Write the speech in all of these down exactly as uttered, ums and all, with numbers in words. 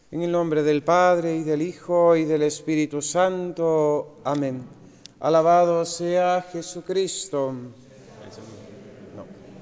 En el nombre del Padre, y del Hijo, y del Espíritu Santo. Amén. Alabado sea Jesucristo. No.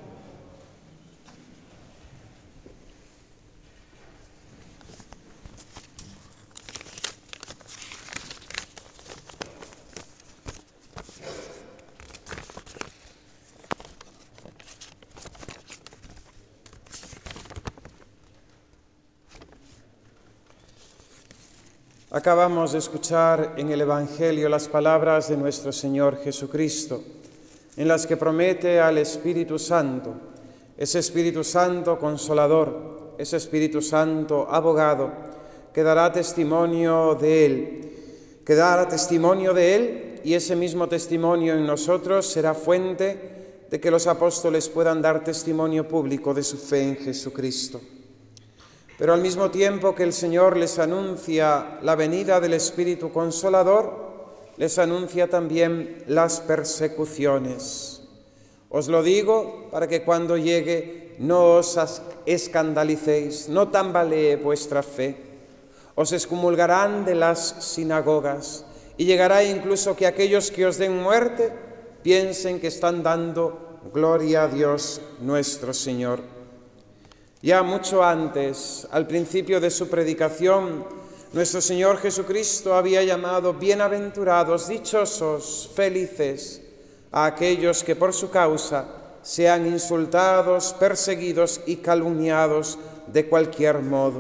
Acabamos de escuchar en el Evangelio las palabras de nuestro Señor Jesucristo, en las que promete al Espíritu Santo, ese Espíritu Santo consolador, ese Espíritu Santo abogado, que dará testimonio de Él, que dará testimonio de Él, y ese mismo testimonio en nosotros será fuente de que los apóstoles puedan dar testimonio público de su fe en Jesucristo. Pero al mismo tiempo que el Señor les anuncia la venida del Espíritu Consolador, les anuncia también las persecuciones. Os lo digo para que cuando llegue no os escandalicéis, no tambalee vuestra fe. Os excomulgarán de las sinagogas y llegará incluso que aquellos que os den muerte piensen que están dando gloria a Dios nuestro Señor. Ya mucho antes, al principio de su predicación, nuestro Señor Jesucristo había llamado bienaventurados, dichosos, felices a aquellos que por su causa sean insultados, perseguidos y calumniados de cualquier modo.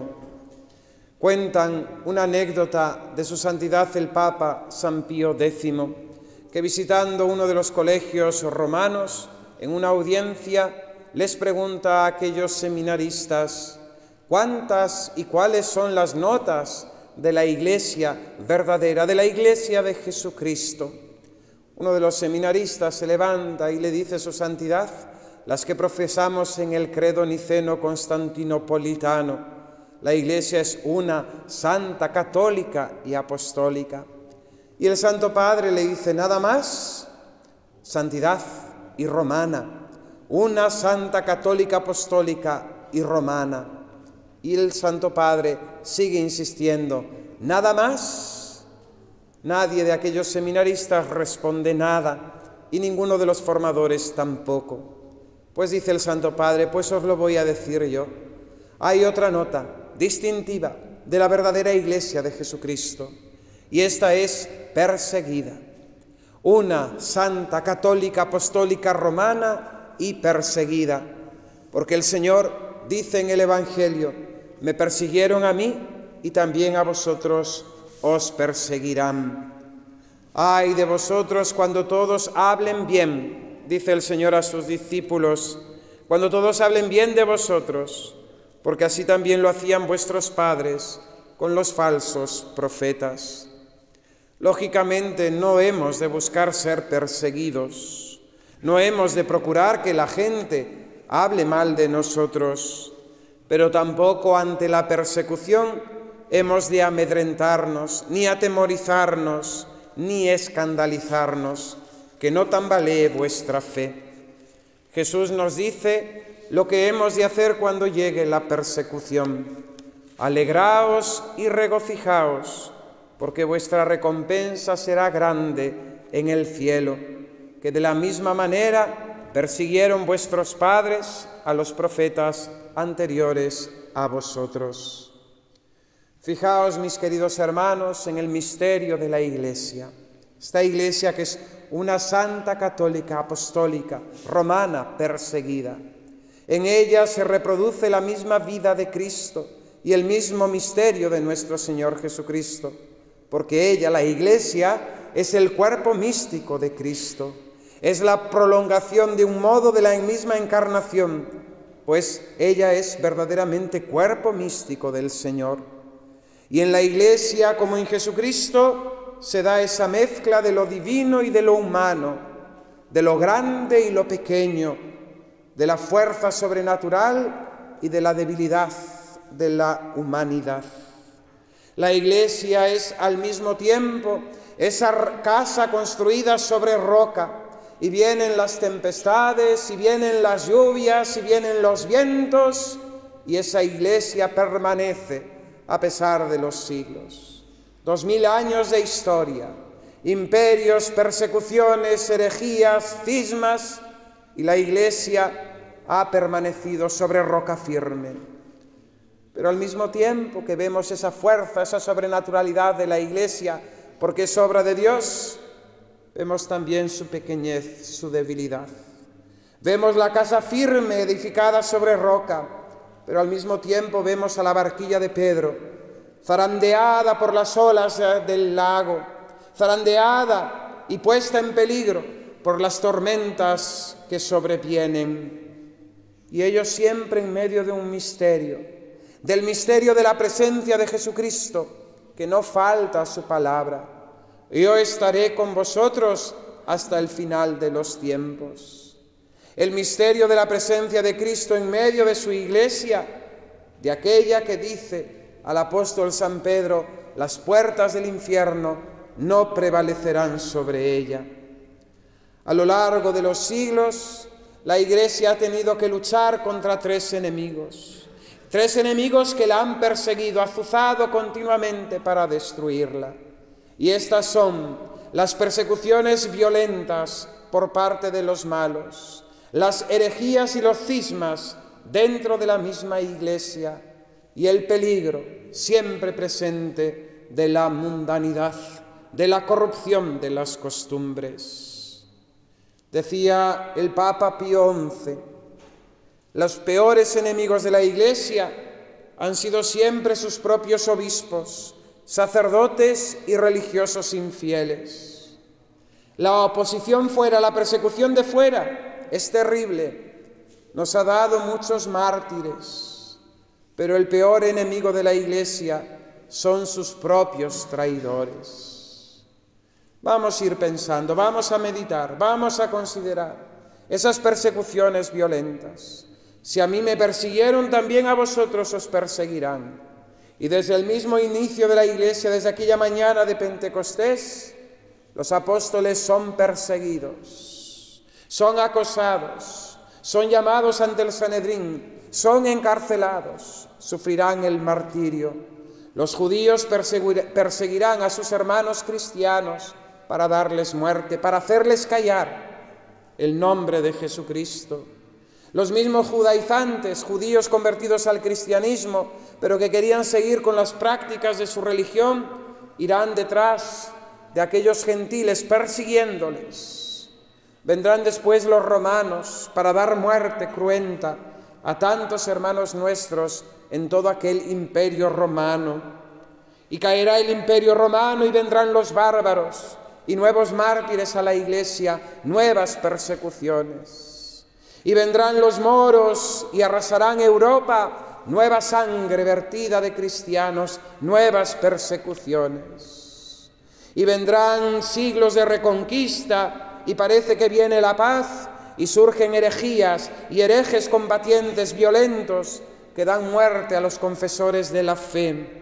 Cuentan una anécdota de su santidad el Papa San Pío décimo, que visitando uno de los colegios romanos, en una audiencia, les pregunta a aquellos seminaristas cuántas y cuáles son las notas de la Iglesia verdadera, de la Iglesia de Jesucristo. Uno de los seminaristas se levanta y le dice: Su Santidad, las que profesamos en el credo niceno constantinopolitano. La Iglesia es una, santa, católica y apostólica. Y el Santo Padre le dice: nada más, santidad y romana. Una santa, católica, apostólica y romana. Y el Santo Padre sigue insistiendo: nada más. Nadie de aquellos seminaristas responde nada, y ninguno de los formadores tampoco. Pues dice el Santo Padre: pues os lo voy a decir yo. Hay otra nota distintiva de la verdadera Iglesia de Jesucristo, y esta es perseguida. Una santa, católica, apostólica, romana y perseguida, porque el Señor dice en el Evangelio: me persiguieron a mí y también a vosotros os perseguirán. Ay de vosotros cuando todos hablen bien, dice el Señor a sus discípulos, cuando todos hablen bien de vosotros, porque así también lo hacían vuestros padres con los falsos profetas. Lógicamente no hemos de buscar ser perseguidos. No hemos de procurar que la gente hable mal de nosotros, pero tampoco ante la persecución hemos de amedrentarnos, ni atemorizarnos, ni escandalizarnos, que no tambalee vuestra fe. Jesús nos dice lo que hemos de hacer cuando llegue la persecución. Alegraos y regocijaos, porque vuestra recompensa será grande en el cielo, que de la misma manera persiguieron vuestros padres a los profetas anteriores a vosotros. Fijaos, mis queridos hermanos, en el misterio de la Iglesia. Esta Iglesia que es una santa, católica, apostólica, romana, perseguida. En ella se reproduce la misma vida de Cristo y el mismo misterio de nuestro Señor Jesucristo, porque ella, la Iglesia, es el cuerpo místico de Cristo. Es la prolongación de un modo de la misma encarnación, pues ella es verdaderamente cuerpo místico del Señor. Y en la Iglesia, como en Jesucristo, se da esa mezcla de lo divino y de lo humano, de lo grande y lo pequeño, de la fuerza sobrenatural y de la debilidad de la humanidad. La Iglesia es al mismo tiempo esa casa construida sobre roca, y vienen las tempestades, y vienen las lluvias, y vienen los vientos, y esa Iglesia permanece a pesar de los siglos. Dos mil años de historia, imperios, persecuciones, herejías, cismas, y la Iglesia ha permanecido sobre roca firme. Pero al mismo tiempo que vemos esa fuerza, esa sobrenaturalidad de la Iglesia, porque es obra de Dios, vemos también su pequeñez, su debilidad. Vemos la casa firme, edificada sobre roca, pero al mismo tiempo vemos a la barquilla de Pedro, zarandeada por las olas del lago, zarandeada y puesta en peligro por las tormentas que sobrevienen. Y ellos siempre en medio de un misterio, del misterio de la presencia de Jesucristo, que no falta a su palabra. Yo estaré con vosotros hasta el final de los tiempos. El misterio de la presencia de Cristo en medio de su Iglesia, de aquella que dice al apóstol San Pedro, las puertas del infierno no prevalecerán sobre ella. A lo largo de los siglos, la Iglesia ha tenido que luchar contra tres enemigos, tres enemigos que la han perseguido, azuzado continuamente para destruirla. Y estas son las persecuciones violentas por parte de los malos, las herejías y los cismas dentro de la misma Iglesia y el peligro siempre presente de la mundanidad, de la corrupción de las costumbres. Decía el Papa Pío once, los peores enemigos de la Iglesia han sido siempre sus propios obispos, sacerdotes y religiosos infieles. La oposición fuera, la persecución de fuera, es terrible, nos ha dado muchos mártires, pero el peor enemigo de la Iglesia son sus propios traidores. Vamos a ir pensando, vamos a meditar, vamos a considerar esas persecuciones violentas. Si a mí me persiguieron, también a vosotros os perseguirán. Y desde el mismo inicio de la Iglesia, desde aquella mañana de Pentecostés, los apóstoles son perseguidos. Son acosados, son llamados ante el Sanedrín, son encarcelados, sufrirán el martirio. Los judíos perseguirán a sus hermanos cristianos para darles muerte, para hacerles callar el nombre de Jesucristo. Los mismos judaizantes, judíos convertidos al cristianismo, pero que querían seguir con las prácticas de su religión, irán detrás de aquellos gentiles persiguiéndoles. Vendrán después los romanos para dar muerte cruenta a tantos hermanos nuestros en todo aquel imperio romano. Y caerá el imperio romano y vendrán los bárbaros y nuevos mártires a la Iglesia, nuevas persecuciones. Y vendrán los moros y arrasarán Europa, nueva sangre vertida de cristianos, nuevas persecuciones. Y vendrán siglos de reconquista y parece que viene la paz y surgen herejías y herejes combatientes violentos que dan muerte a los confesores de la fe.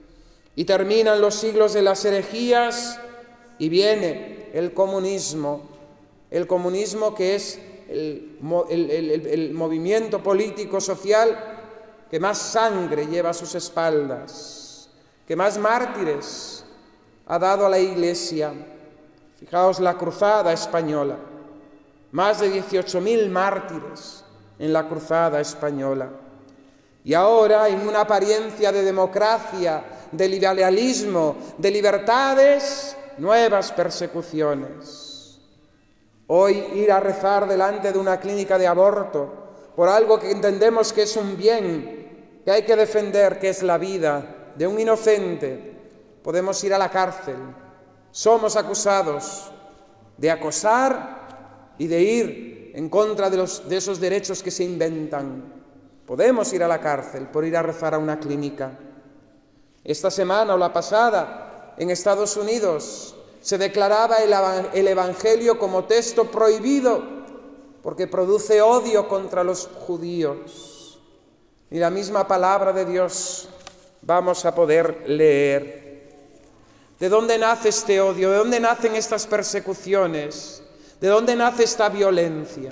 Y terminan los siglos de las herejías y viene el comunismo, el comunismo que es el, el, el, el movimiento político social que más sangre lleva a sus espaldas, que más mártires ha dado a la Iglesia. Fijaos la cruzada española, más de dieciocho mil mártires en la cruzada española. Y ahora, en una apariencia de democracia, de liberalismo, de libertades, nuevas persecuciones. Hoy ir a rezar delante de una clínica de aborto por algo que entendemos que es un bien, que hay que defender, que es la vida de un inocente, podemos ir a la cárcel. Somos acusados de acosar y de ir en contra de, los, de esos derechos que se inventan. Podemos ir a la cárcel por ir a rezar a una clínica. Esta semana o la pasada, en Estados Unidos, se declaraba el, el Evangelio como texto prohibido porque produce odio contra los judíos. Y la misma palabra de Dios vamos a poder leer. ¿De dónde nace este odio? ¿De dónde nacen estas persecuciones? ¿De dónde nace esta violencia?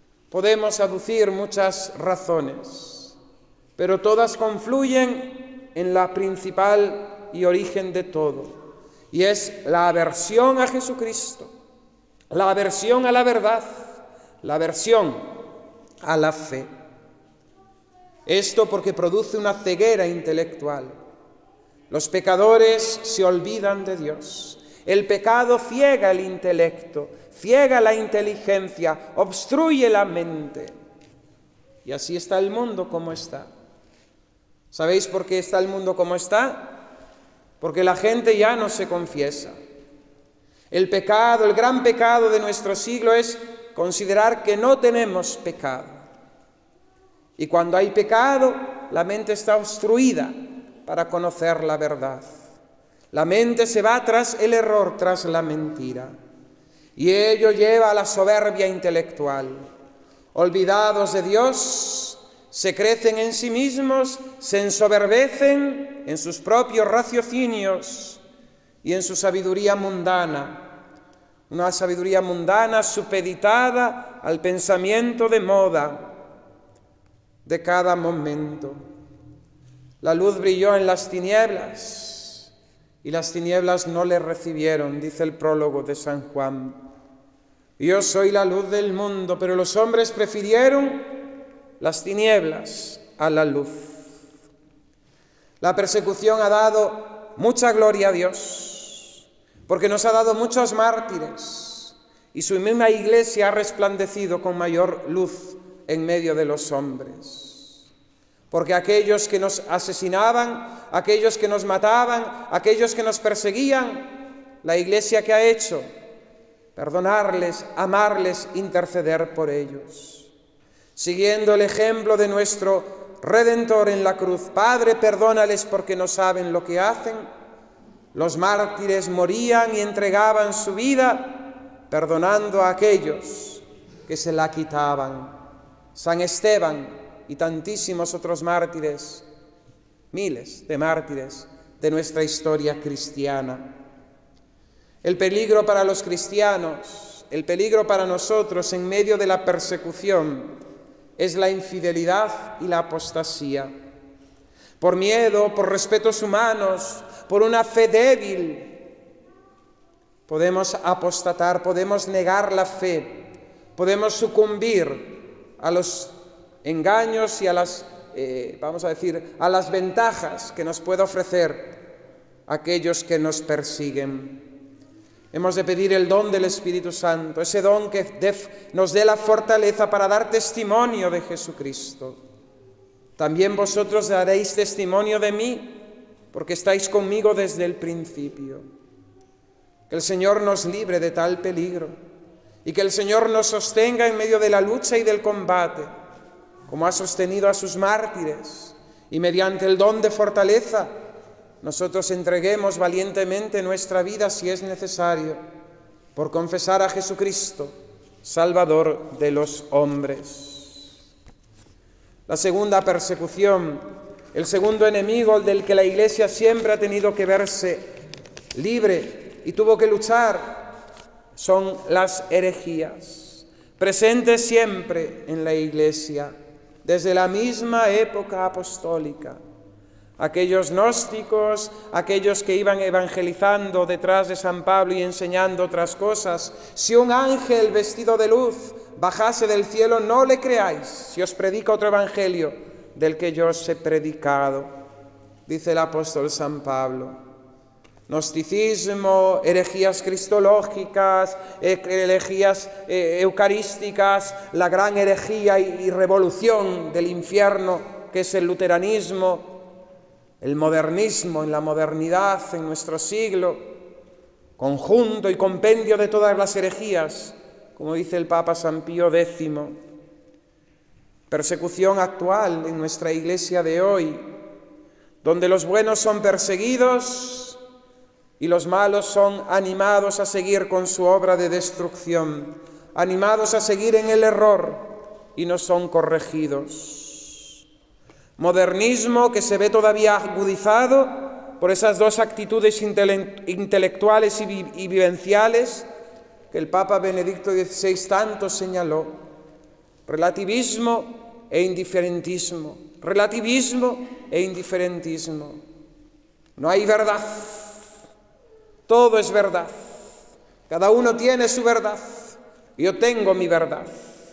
Podemos aducir muchas razones, pero todas confluyen en la principal y origen de todo, y es la aversión a Jesucristo, la aversión a la verdad, la aversión a la fe. Esto porque produce una ceguera intelectual. Los pecadores se olvidan de Dios. El pecado ciega el intelecto, ciega la inteligencia, obstruye la mente. Y así está el mundo como está. ¿Sabéis por qué está el mundo como está? Porque la gente ya no se confiesa. El pecado, el gran pecado de nuestro siglo es considerar que no tenemos pecado. Y cuando hay pecado, la mente está obstruida para conocer la verdad. La mente se va tras el error, tras la mentira. Y ello lleva a la soberbia intelectual. Olvidados de Dios, se crecen en sí mismos, se ensoberbecen en sus propios raciocinios y en su sabiduría mundana. Una sabiduría mundana supeditada al pensamiento de moda de cada momento. La luz brilló en las tinieblas y las tinieblas no le recibieron, dice el prólogo de San Juan. Yo soy la luz del mundo, pero los hombres prefirieron las tinieblas a la luz. La persecución ha dado mucha gloria a Dios, porque nos ha dado muchos mártires, y su misma Iglesia ha resplandecido con mayor luz en medio de los hombres. Porque aquellos que nos asesinaban, aquellos que nos mataban, aquellos que nos perseguían, la Iglesia ¿qué ha hecho? Perdonarles, amarles, interceder por ellos. Siguiendo el ejemplo de nuestro Redentor en la cruz, Padre, perdónales porque no saben lo que hacen. Los mártires morían y entregaban su vida perdonando a aquellos que se la quitaban. San Esteban y tantísimos otros mártires, miles de mártires de nuestra historia cristiana. El peligro para los cristianos, el peligro para nosotros en medio de la persecución es la infidelidad y la apostasía. Por miedo, por respetos humanos, por una fe débil, podemos apostatar, podemos negar la fe, podemos sucumbir a los engaños y a las, eh, vamos a decir, a las ventajas que nos puede ofrecer aquellos que nos persiguen. Hemos de pedir el don del Espíritu Santo, ese don que nos dé la fortaleza para dar testimonio de Jesucristo. También vosotros daréis testimonio de mí, porque estáis conmigo desde el principio. Que el Señor nos libre de tal peligro y que el Señor nos sostenga en medio de la lucha y del combate, como ha sostenido a sus mártires, y mediante el don de fortaleza nosotros entreguemos valientemente nuestra vida si es necesario, por confesar a Jesucristo, Salvador de los hombres. La segunda persecución, el segundo enemigo del que la Iglesia siempre ha tenido que verse libre y tuvo que luchar, son las herejías, presentes siempre en la Iglesia, desde la misma época apostólica. Aquellos gnósticos, aquellos que iban evangelizando detrás de San Pablo y enseñando otras cosas. Si un ángel vestido de luz bajase del cielo, no le creáis, si os predica otro evangelio del que yo os he predicado, dice el apóstol San Pablo. Gnosticismo, herejías cristológicas, herejías eh, eucarísticas, la gran herejía y, y revolución del infierno que es el luteranismo, el modernismo en la modernidad, en nuestro siglo, conjunto y compendio de todas las herejías, como dice el Papa San Pío décimo. Persecución actual en nuestra Iglesia de hoy, donde los buenos son perseguidos y los malos son animados a seguir con su obra de destrucción, animados a seguir en el error y no son corregidos. Modernismo que se ve todavía agudizado por esas dos actitudes intele- intelectuales y, vi- y vivenciales que el Papa Benedicto dieciséis tanto señaló: relativismo e indiferentismo, relativismo e indiferentismo. No hay verdad, todo es verdad. Cada uno tiene su verdad, yo tengo mi verdad.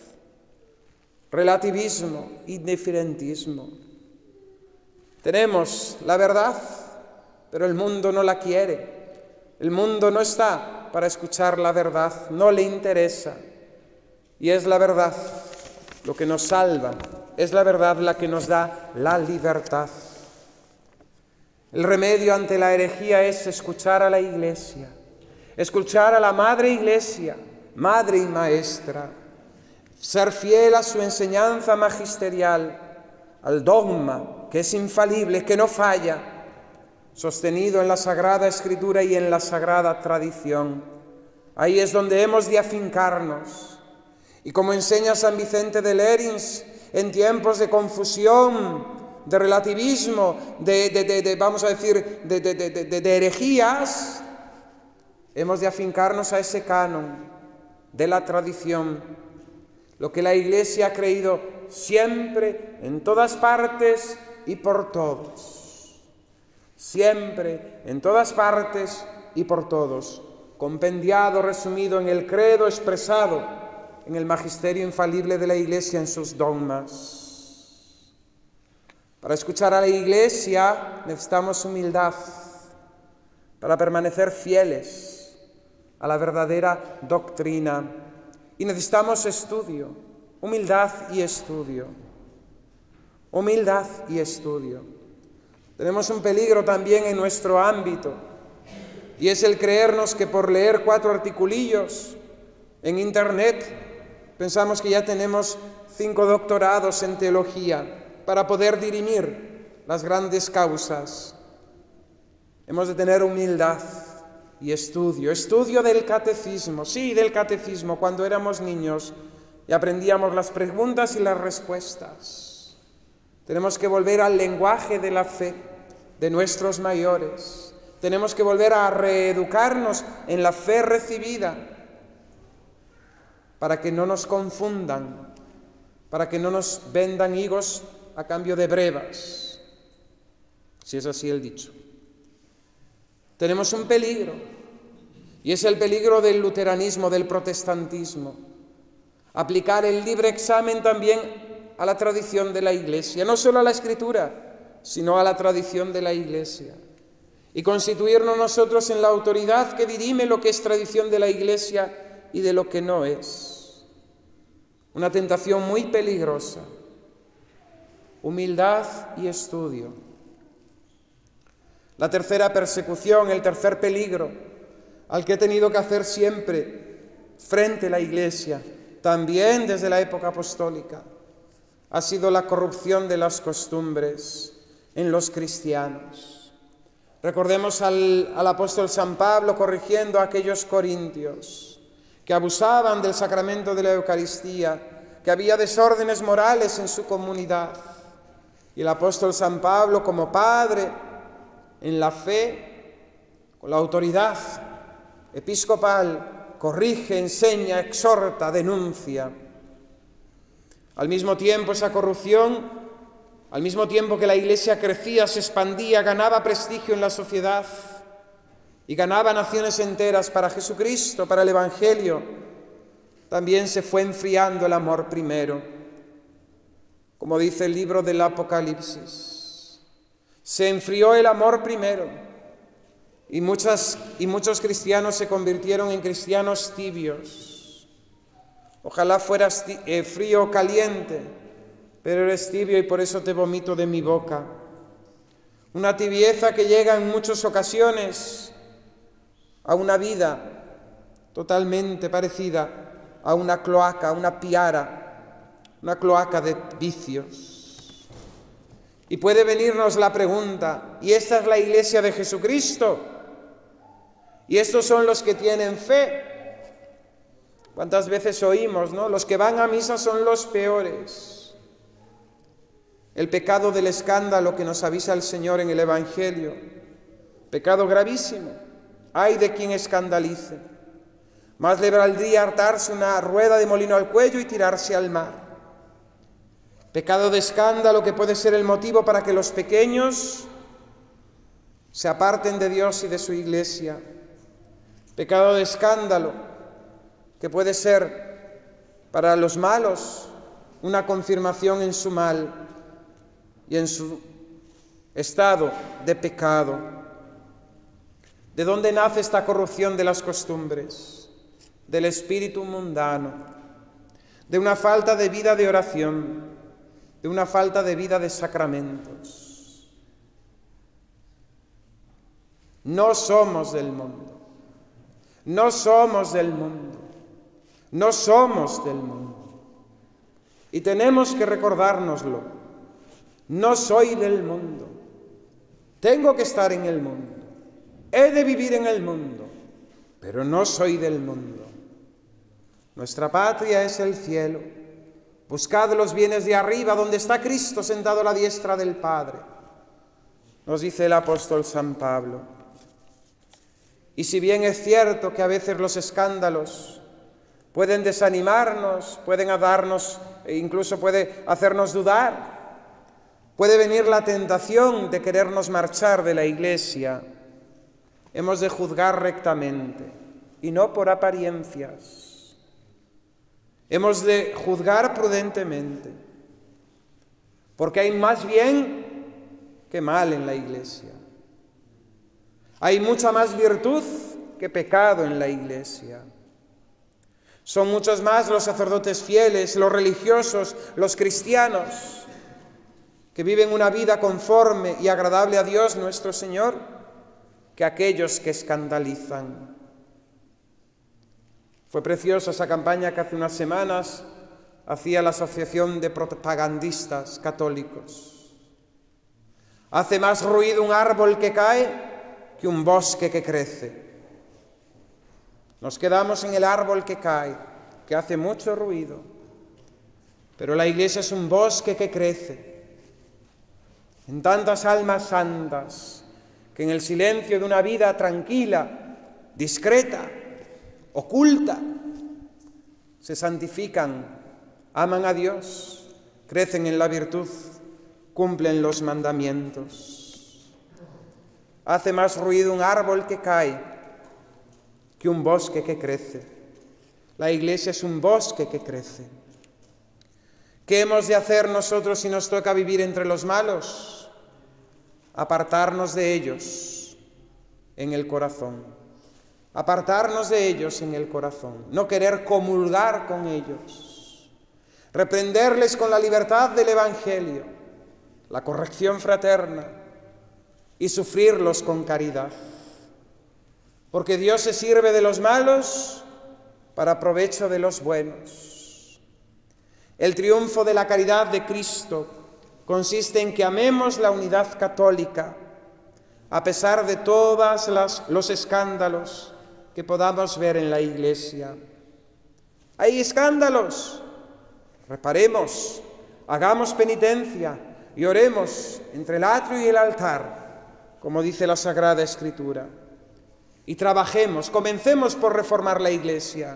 Relativismo, indiferentismo. Tenemos la verdad, pero el mundo no la quiere. El mundo no está para escuchar la verdad, no le interesa. Y es la verdad lo que nos salva, es la verdad la que nos da la libertad. El remedio ante la herejía es escuchar a la Iglesia, escuchar a la Madre Iglesia, Madre y Maestra, ser fiel a su enseñanza magisterial, al dogma que es infalible, que no falla, sostenido en la Sagrada Escritura y en la Sagrada Tradición. Ahí es donde hemos de afincarnos. Y como enseña San Vicente de Lérins, en tiempos de confusión, de relativismo, de, de, de, de vamos a decir, de, de, de, de, de herejías, hemos de afincarnos a ese canon de la tradición, lo que la Iglesia ha creído siempre, en todas partes y por todos. Siempre, en todas partes y por todos. Compendiado, resumido en el credo, expresado en el magisterio infalible de la Iglesia en sus dogmas. Para escuchar a la Iglesia necesitamos humildad, para permanecer fieles a la verdadera doctrina. Y necesitamos estudio, humildad y estudio. Humildad y estudio. Tenemos un peligro también en nuestro ámbito, y es el creernos que por leer cuatro articulillos en Internet pensamos que ya tenemos cinco doctorados en teología para poder dirimir las grandes causas. Hemos de tener humildad y estudio, estudio del catecismo, sí, del catecismo, cuando éramos niños y aprendíamos las preguntas y las respuestas. Tenemos que volver al lenguaje de la fe de nuestros mayores. Tenemos que volver a reeducarnos en la fe recibida para que no nos confundan, para que no nos vendan higos a cambio de brevas, si es así el dicho. Tenemos un peligro, y es el peligro del luteranismo, del protestantismo. Aplicar el libre examen también a la tradición de la Iglesia, no solo a la Escritura, sino a la tradición de la Iglesia. Y constituirnos nosotros en la autoridad que dirime lo que es tradición de la Iglesia y de lo que no es. Una tentación muy peligrosa. Humildad y estudio. La tercera persecución, el tercer peligro al que he tenido que hacer siempre frente a la Iglesia, también desde la época apostólica, ha sido la corrupción de las costumbres en los cristianos. Recordemos al, al apóstol San Pablo corrigiendo a aquellos corintios que abusaban del sacramento de la Eucaristía, que había desórdenes morales en su comunidad. Y el apóstol San Pablo, como padre en la fe, con la autoridad episcopal, corrige, enseña, exhorta, denuncia. Al mismo tiempo, esa corrupción, al mismo tiempo que la Iglesia crecía, se expandía, ganaba prestigio en la sociedad y ganaba naciones enteras para Jesucristo, para el Evangelio, también se fue enfriando el amor primero. Como dice el libro del Apocalipsis, se enfrió el amor primero y, muchas, y muchos cristianos se convirtieron en cristianos tibios. Ojalá fueras eh, frío o caliente, pero eres tibio y por eso te vomito de mi boca. Una tibieza que llega en muchas ocasiones a una vida totalmente parecida a una cloaca, a una piara, una cloaca de vicios. Y puede venirnos la pregunta, ¿y esta es la Iglesia de Jesucristo? ¿Y estos son los que tienen fe? ¿Cuántas veces oímos, no? Los que van a misa son los peores. El pecado del escándalo que nos avisa el Señor en el Evangelio, pecado gravísimo, ay de quien escandalice. Más le valdría hartarse una rueda de molino al cuello y tirarse al mar. Pecado de escándalo que puede ser el motivo para que los pequeños se aparten de Dios y de su Iglesia. Pecado de escándalo que puede ser para los malos una confirmación en su mal y en su estado de pecado. ¿De dónde nace esta corrupción de las costumbres? Del espíritu mundano, de una falta de vida de oración, de una falta de vida de sacramentos. No somos del mundo, no somos del mundo, no somos del mundo. Y tenemos que recordárnoslo. No soy del mundo, tengo que estar en el mundo, he de vivir en el mundo, pero no soy del mundo. Nuestra patria es el cielo. Buscad los bienes de arriba, donde está Cristo sentado a la diestra del Padre, nos dice el apóstol San Pablo. Y si bien es cierto que a veces los escándalos pueden desanimarnos, pueden darnos, e incluso puede hacernos dudar, puede venir la tentación de querernos marchar de la Iglesia, hemos de juzgar rectamente y no por apariencias. Hemos de juzgar prudentemente, porque hay más bien que mal en la Iglesia. Hay mucha más virtud que pecado en la Iglesia. Son muchos más los sacerdotes fieles, los religiosos, los cristianos, que viven una vida conforme y agradable a Dios nuestro Señor, que aquellos que escandalizan. Fue preciosa esa campaña que hace unas semanas hacía la Asociación de Propagandistas Católicos. Hace más ruido un árbol que cae que un bosque que crece. Nos quedamos en el árbol que cae, que hace mucho ruido, pero la Iglesia es un bosque que crece en tantas almas santas que en el silencio de una vida tranquila, discreta, oculta, se santifican, aman a Dios, crecen en la virtud, cumplen los mandamientos. Hace más ruido un árbol que cae que un bosque que crece. La Iglesia es un bosque que crece. ¿Qué hemos de hacer nosotros si nos toca vivir entre los malos? Apartarnos de ellos en el corazón. Apartarnos de ellos en el corazón, no querer comulgar con ellos, reprenderles con la libertad del Evangelio, la corrección fraterna y sufrirlos con caridad. Porque Dios se sirve de los malos para provecho de los buenos. El triunfo de la caridad de Cristo consiste en que amemos la unidad católica, a pesar de todos los escándalos que podamos ver en la Iglesia. ¿Hay escándalos? Reparemos, hagamos penitencia y oremos entre el atrio y el altar, como dice la Sagrada Escritura. Y trabajemos, comencemos por reformar la Iglesia.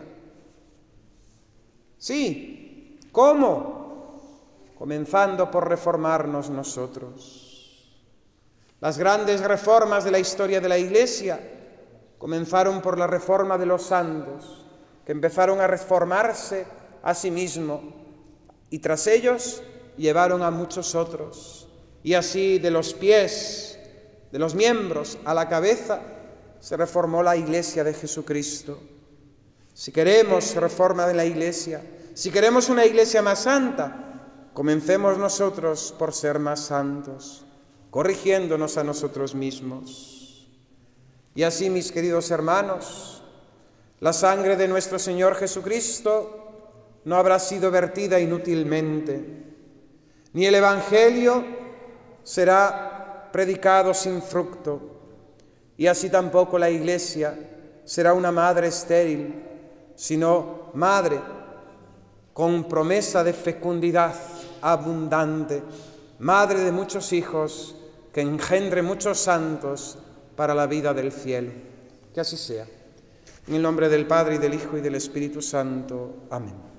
Sí, ¿cómo? Comenzando por reformarnos nosotros. Las grandes reformas de la historia de la Iglesia comenzaron por la reforma de los santos, que empezaron a reformarse a sí mismos y tras ellos llevaron a muchos otros. Y así de los pies, de los miembros a la cabeza, se reformó la Iglesia de Jesucristo. Si queremos reforma de la Iglesia, si queremos una Iglesia más santa, comencemos nosotros por ser más santos, corrigiéndonos a nosotros mismos. Y así, mis queridos hermanos, la sangre de nuestro Señor Jesucristo no habrá sido vertida inútilmente, ni el Evangelio será predicado sin fruto, y así tampoco la Iglesia será una madre estéril, sino madre con promesa de fecundidad abundante, madre de muchos hijos, que engendre muchos santos para la vida del cielo. Que así sea. En el nombre del Padre, y del Hijo, y del Espíritu Santo. Amén.